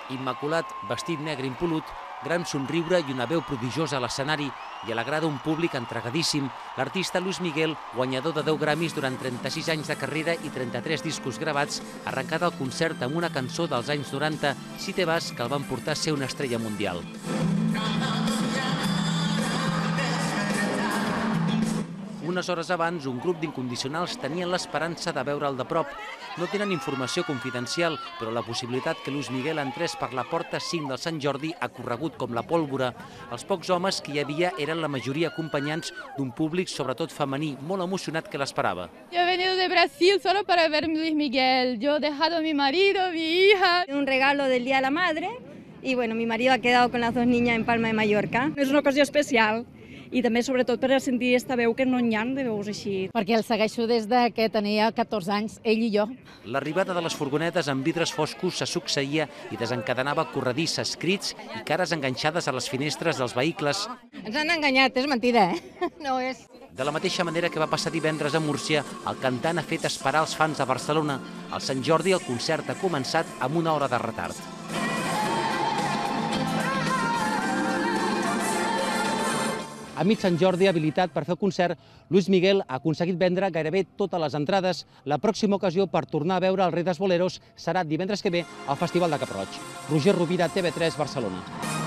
Immaculat, vestit negre impolut, gran somriure i una veu prodigiosa a l'escenari i a la grada un públic entregadíssim, l'artista Luis Miguel, guanyador de 10 Grammys durant 36 anys de carrera i 33 discos gravats, arrencat el concert amb una cançó dels anys 90, Si te vas, que el van portar a ser una estrella mundial. Unes hores abans, un grup d'incondicionals tenien l'esperança de veure'l de prop. No tenen informació confidencial, però la possibilitat que Luis Miguel entrés per la porta 5 del Sant Jordi ha corregut com la pólvora. Els pocs homes que hi havia eren la majoria acompanyants d'un públic, sobretot femení, molt emocionat que l'esperava. Yo he venido de Brasil solo para ver a Luis Miguel. Yo he dejado a mi marido, mi hija. Un regalo del Día de la Madre y bueno, mi marido ha quedado con las 2 niñas en Palma de Mallorca. És una ocasió especial i també sobretot per sentir esta veu que no n'hi ha de veus així. Perquè el segueixo des que tenia 14 anys, ell i jo. L'arribada de les furgonetes amb vidres foscos se succeïa i desencadenava corredisses, crits i cares enganxades a les finestres dels vehicles. Ens han enganyat, és mentida, No és. De la mateixa manera que va passar divendres a Múrcia, el cantant ha fet esperar els fans a Barcelona. Al Sant Jordi el concert ha començat amb una hora de retard. A mig Sant Jordi, habilitat per fer el concert, Luis Miguel ha aconseguit vendre gairebé totes les entrades. La pròxima ocasió per tornar a veure el Rei dels Boleros serà divendres que ve al Festival de Cap-roig. Roger Rovira, TV3, Barcelona.